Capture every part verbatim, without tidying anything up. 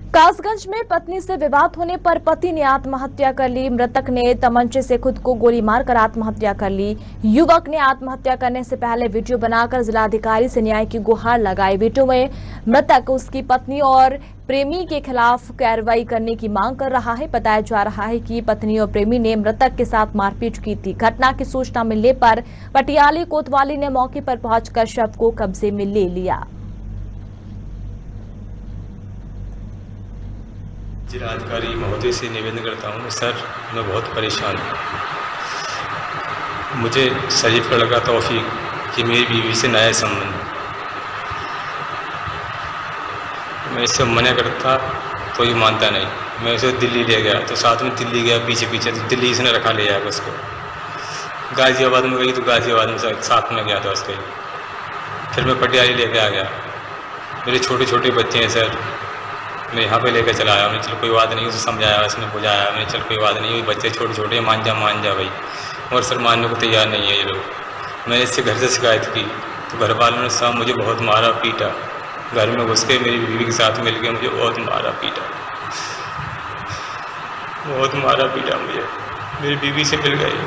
कासगंज में पत्नी से विवाद होने पर पति ने आत्महत्या कर ली। मृतक ने तमंचे से खुद को गोली मारकर आत्महत्या कर ली। युवक ने आत्महत्या करने से पहले वीडियो बनाकर जिलाधिकारी से न्याय की गुहार लगाई। वीडियो में मृतक उसकी पत्नी और प्रेमी के खिलाफ कार्रवाई करने की मांग कर रहा है। बताया जा रहा है कि पत्नी और प्रेमी ने मृतक के साथ मारपीट की थी। घटना की सूचना मिलने पर पटियाली कोतवाली ने मौके पर पहुंचकर शव को कब्जे में ले लिया। जिलाधिकारी महोदय से निवेदन करता हूँ, सर मैं बहुत परेशान हूँ। मुझे शरीफ का लगा तौफीक कि मेरी बीवी से नया संबंध। मैं इससे मना करता तो ये मानता नहीं। मैं उसे दिल्ली ले गया तो साथ में दिल्ली गया, पीछे पीछे तो दिल्ली इसने रखा ले आया उसको। गाजियाबाद में गई तो गाजियाबाद में साथ में गया था उसके। फिर मैं पटियाली लेके आ गया। मेरे छोटे छोटे बच्चे हैं सर, मैं यहाँ पे लेकर चला आया। मैंने चल कोई बात नहीं, उसे समझाया, उसने बुझाया। मैंने चल कोई बात नहीं, बच्चे छोटे छोटे मान जा मान जा भाई, और सर मानने को तैयार नहीं है ये लोग। मैंने इससे घर से शिकायत की तो घर वालों ने साहब मुझे बहुत मारा पीटा। घर में घुस के मेरी बीवी के साथ मिल के मुझे बहुत मारा पीटा, बहुत मारा पीटा मुझे। मेरी बीवी से मिल गई,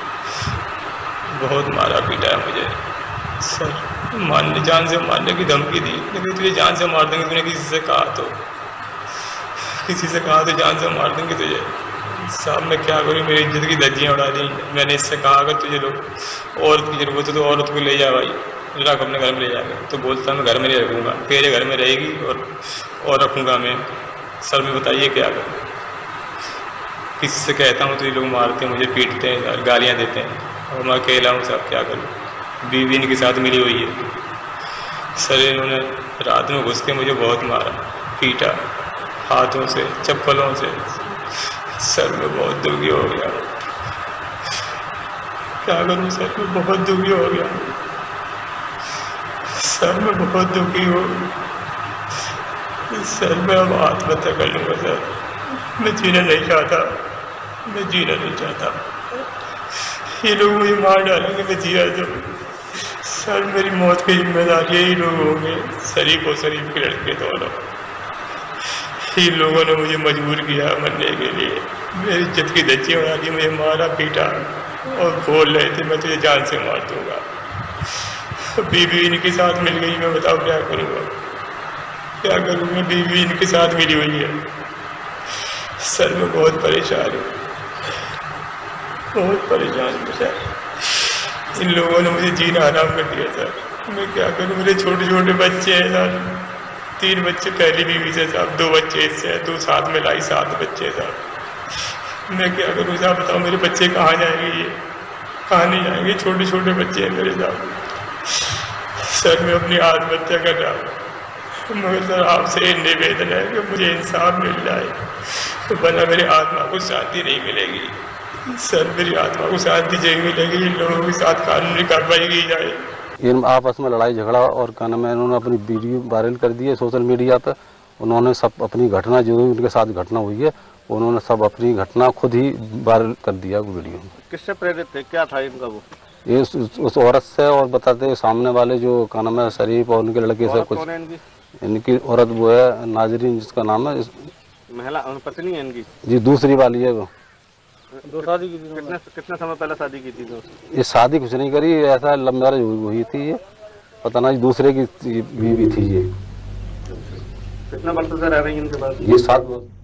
बहुत मारा पीटा है मुझे सर। मारने जान से मारने की धमकी दी, लेकिन तुझे जान से मार देंगे। तूने किसी से कहा तो किसी से कहा तो जान से मार देंगे तुझे। साहब मैं क्या करूँ, मेरी इज्जत की धज्जियाँ उड़ा दी। मैंने इससे कहा अगर तुझे लोग औरत की जरूरत है तो औरत को ले जा भाई, रख अपने घर में ले जाकर। तो बोलता मैं घर में नहीं रखूँगा, तेरे घर में रहेगी और और रखूँगा मैं। सर मैं बताइए क्या करूँ। किसी से कहता हूँ तो ये लोग मारते हैं मुझे, पीटते हैं और गालियाँ देते हैं, और मैं अकेला हूँ साहब क्या करूँ। बीवी इनके साथ मिली हुई है सर। इन्होंने रात में घुस के मुझे बहुत मारा पीटा, हाथों से चप्पलों से। सर मैं बहुत दुखी हो गया, क्या करूं सर, मैं बहुत दुखी हो गया सर, मैं बहुत दुखी हूँ सर। मैं अब आत्महत्या कर लूँगा सर। मैं जीना नहीं चाहता, मैं जीना नहीं चाहता। ये लोग मुझे मार डालेंगे मैं जिया तो सर। मेरी मौत की जिम्मेदारी यही लोग होंगे, शरीफ और शरीफ के लड़के दोनों। इन लोगों ने मुझे मजबूर किया मरने के लिए। मेरी इज्जत की धज्जियाँ उड़ा दी, मुझे मारा पीटा और बोल रहे थे मैं तुझे जान से मार दूंगा। बीवी इनके साथ मिल गई, मैं बताओ क्या करूँगा, क्या करूँगा। बीवी इनके साथ मिली हुई है सर। मैं बहुत परेशान हूँ, बहुत परेशान हूँ सर। इन लोगों ने मुझे जीना हराम कर दिया सर। मैं क्या करूँ, मेरे छोटे छोटे बच्चे हैं सर। तीन बच्चे पहली बीवी से साहब, दो बच्चे इससे, दो साथ में लाई, सात बच्चे साहब। मैं क्या करूँ साहब बताओ, मेरे बच्चे कहाँ जाएंगे, ये कहाँ नहीं जाएंगे। छोटे छोटे बच्चे हैं मेरे साहब। सर मैं अपनी आत्महत्या कर रहा हूँ, मगर सर आपसे निवेदन है कि मुझे इंसाफ मिल जाए, तो वरना मेरी आत्मा को शांति नहीं मिलेगी सर। मेरी आत्मा को शांति चाहिए मिलेगी। इन लोगों के साथ कानूनी कार्रवाई की जाए। इन आपस में लड़ाई झगड़ा और क्या नाम है, इन्होंने अपनी वीडियो वायरल कर दी है सोशल मीडिया पे। उन्होंने सब अपनी घटना जो उनके साथ घटना हुई है, उन्होंने सब अपनी घटना खुद ही वायरल कर दिया वो वीडियो। किससे प्रेरित थे, क्या था इनका वो? ये उस, उस औरत से, और बताते सामने वाले जो क्या नाम है शरीफ और उनके लड़के से कुछ। इनकी इनकी औरत वो है नाजरीन, जिसका नाम है महिला पत्नी है इनकी जी, दूसरी वाली है वो। दो शादी की थी, कितने कितने समय पहले शादी की थी? ये शादी कुछ नहीं करी, ऐसा लव मैरिज हुई थी ये, पता नहीं दूसरे की बीवी थी ये। कितने वर्ष से रह रही है इनके पास? ये सात